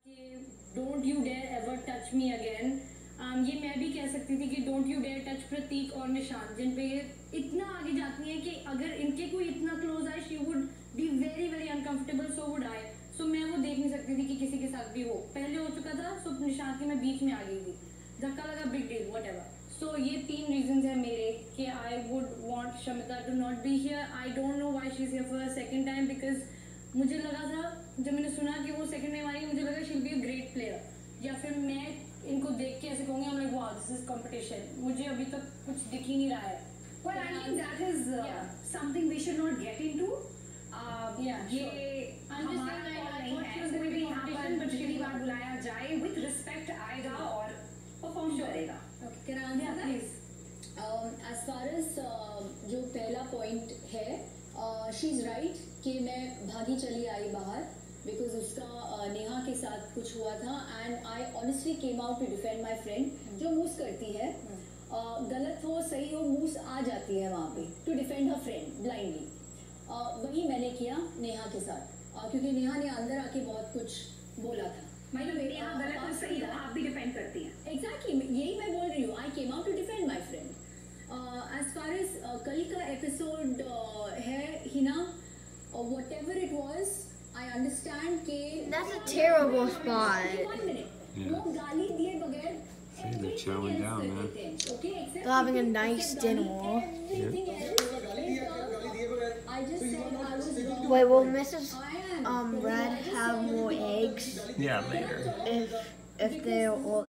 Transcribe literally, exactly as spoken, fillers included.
Don't you dare ever touch me again. ये मैं भी कह सकती थी कि don't you dare touch Prateek और निशान, जिन पे ये इतना आगे जाती हैं कि अगर इनके कोई इतना क्लोज आए she would be very very uncomfortable, so would I. सो मैं वो देख नहीं सकती थी कि किसी के साथ भी हो। पहले हो चुका था, सो निशान के मैं बीच में आ गई थी, धक्का लगा, बिग डील, व्हाटएवर। सो ये तीन रीजंस है मेरे कि I would want Shamita to not be here. I don't know why she is here for second time, because मुझे लगा था जब मैंने सुना कि वो सेकंड टाइम आई, मुझे लगा she will be a great player, या फिर मैं इनको देख के ऐसे कहूंगी, I'm like wow this is competition। मुझे अभी तक कुछ दिख ही नहीं रहा है। Well, I mean that is uh, yeah. something we should not get into. Uh, yeah, ये sure. I'm just हमारा saying I, call I नहीं thought she है, was कोई going to भी be यहाँ competition, पर but पिछली she बार बुलाया जाए with respect आएगा और perform करेगा। Okay, can I answer Yeah, that? please. Um, as far as uh, जो पहला point है, uh, she's right कि मैं भागी चली आई बाहर because उसका uh, नेहा के साथ कुछ हुआ था and I honestly came out to defend my friend जो मूस करती है, uh, गलत हो सही हो मूस आ जाती है वहाँ पे to defend her friend blindly। uh, वही मैंने किया नेहा के साथ, uh, क्योंकि नेहा ने अंदर आके बहुत कुछ बोला था। मतलब नेहा गलत और सही हो आप भी डिफेंड करती हैं। Exactly, यही मैं बोल रही हूँ। I came out to defend my friend। uh, as far as uh, कल का एपिसोड uh, है Hina, uh, whatever it was, I understand कि That's a terrible spot. one minute, Yeah. वो गाली दिए बगैर they're everything chowing else down, कर man. देते हैं, okay? Except They're having a except nice गाली, dinner. everything else is, uh, I just said I was wrong. Wait, will Missus I am. um Because I Red just have said more everything else. eggs Yeah, later. if if they're all